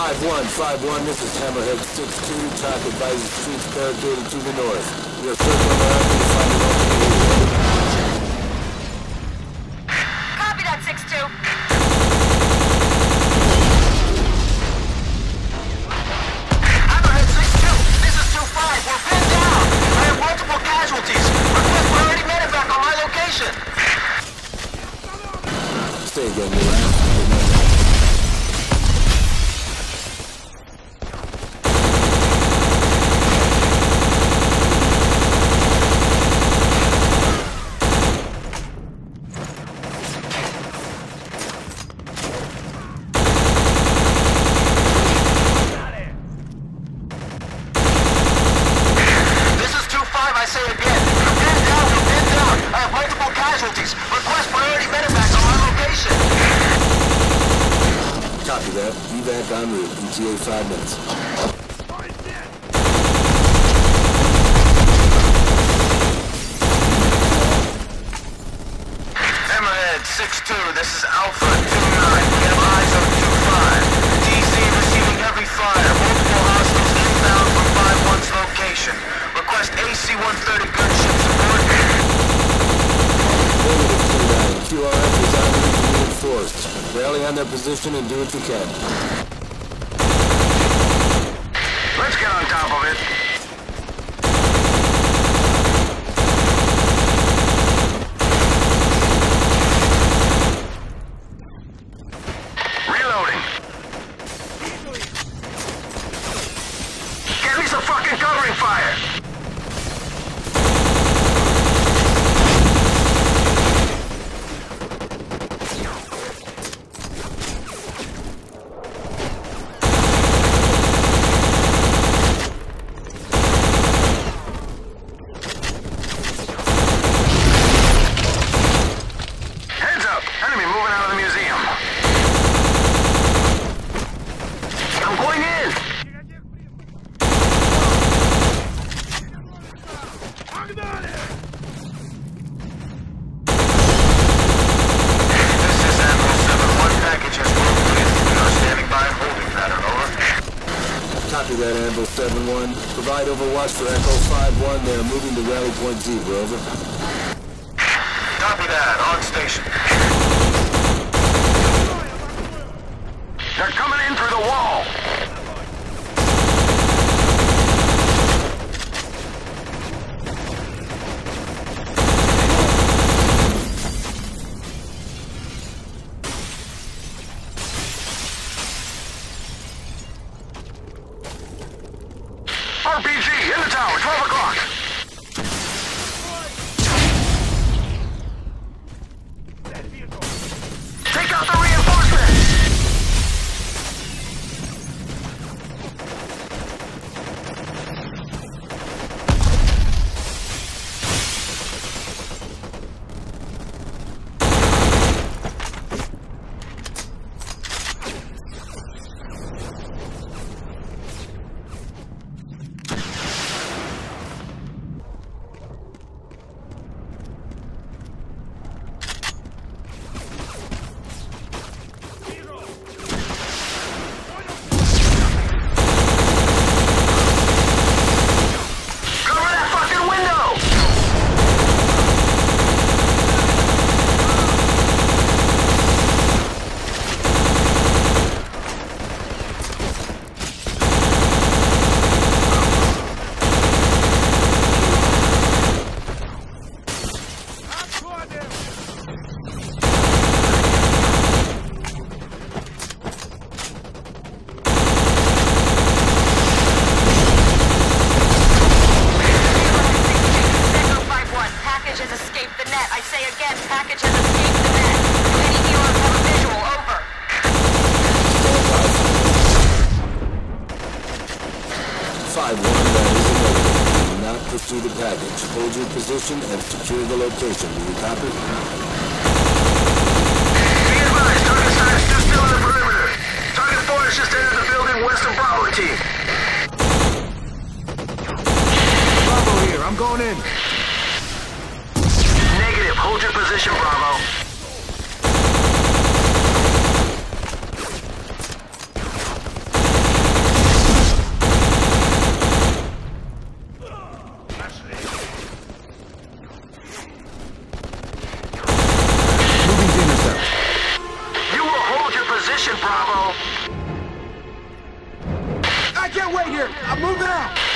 5-1, this is Hammerhead 6-2. TAC advises streets barricaded to the north. We are circling around to find an opening area. Copy that, 6-2. Hammerhead 6-2, this is 2-5. We're pinned down. I have multiple casualties. Request priority medevac on my location. Stay again, man. Copy that. Evac en route. ETA 5 minutes. Hammerhead 6-2, this is Alpha 2-9. We have eyes on 2-5. DC receiving heavy fire. Multiple hostiles inbound from 5-1's location. Request AC-130 gunship support. Negative 2-9. QRF is on route to reinforced. Rally on their position and do what you can. Let's get on top of it. Reloading. Get me some fucking covering fire. Copy that, Ambo 7-1. Provide overwatch for Echo 5-1. They are moving to rally point Zebra, over. Copy that, on station. They're coming in through the wall. RPG in the tower, 12 o'clock. Take out the reinforcements! Pursue the package. Hold your position and secure the location. Do you copy? Be advised, target side is still in the perimeter. Target 4 has just entered the building west of Bravo team. Bravo here, I'm going in. Negative, hold your position, Bravo. I can't wait here. I'm moving out.